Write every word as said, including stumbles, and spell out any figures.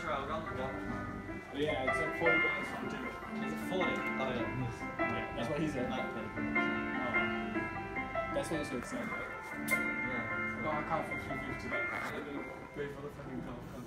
I'll go on the watch. Yeah, it's like forty dollars for a ticket. Is it forty? Oh yeah. Yeah, that's what he said. Might be. Oh. That's what he said. Yeah. No, I can't for three fifty. I didn't pay for the fucking car.